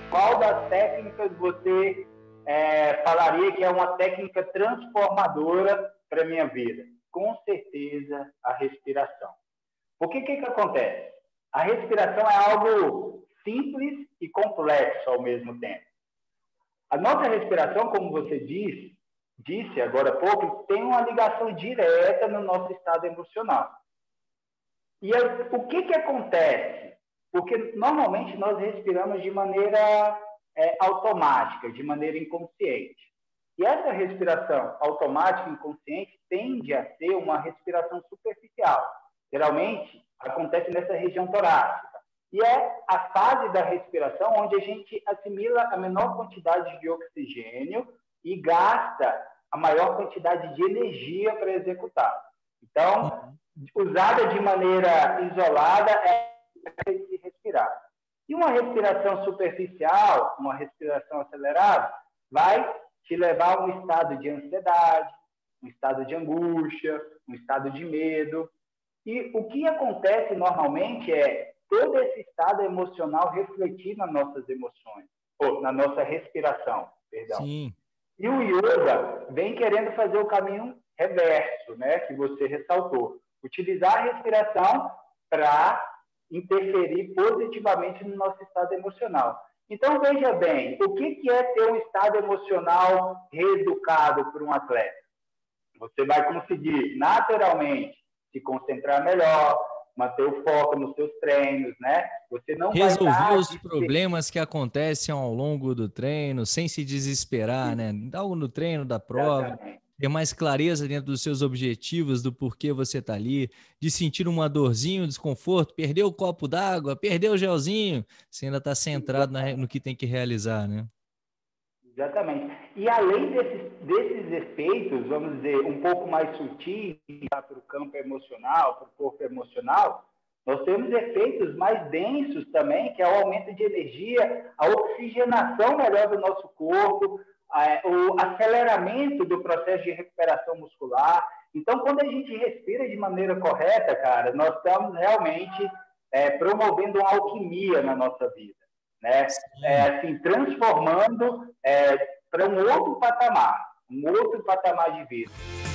Qual das técnicas você falaria que é uma técnica transformadora para a minha vida? Com certeza, a respiração. Porque o que acontece? A respiração é algo simples e complexo ao mesmo tempo. A nossa respiração, como você disse agora há pouco, tem uma ligação direta no nosso estado emocional. E o que acontece? Porque normalmente nós respiramos de maneira automática, de maneira inconsciente. E essa respiração automática e inconsciente tende a ser uma respiração superficial. Geralmente acontece nessa região torácica. E é a fase da respiração onde a gente assimila a menor quantidade de oxigênio e gasta a maior quantidade de energia para executar. Então, usada de maneira isolada, é de respirar. E uma respiração superficial, uma respiração acelerada, vai te levar a um estado de ansiedade, um estado de angústia, um estado de medo. E o que acontece normalmente é todo esse estado emocional refletir nas nossas emoções, ou na nossa respiração, perdão. Sim. E o yoga vem querendo fazer o caminho reverso, né, que você ressaltou. Utilizar a respiração para interferir positivamente no nosso estado emocional. Então, veja bem, o que é ter um estado emocional reeducado por um atleta? Você vai conseguir, naturalmente, se concentrar melhor, manter o foco nos seus treinos, né? Você não resolver os problemas que acontecem ao longo do treino, sem se desesperar, né? Algo no treino da prova, Exatamente. ter mais clareza dentro dos seus objetivos, do porquê você está ali, de sentir uma dorzinha, um desconforto, perdeu o copo d'água, perdeu o gelzinho, você ainda está centrado no que tem que realizar, né? Exatamente. E além desses efeitos, vamos dizer, um pouco mais sutis para o campo emocional, para o corpo emocional, nós temos efeitos mais densos também, que é o aumento de energia, a oxigenação melhor do nosso corpo, o aceleramento do processo de recuperação muscular. Então, quando a gente respira de maneira correta, cara, nós estamos realmente promovendo uma alquimia na nossa vida, né? Assim, transformando para um outro patamar de vida.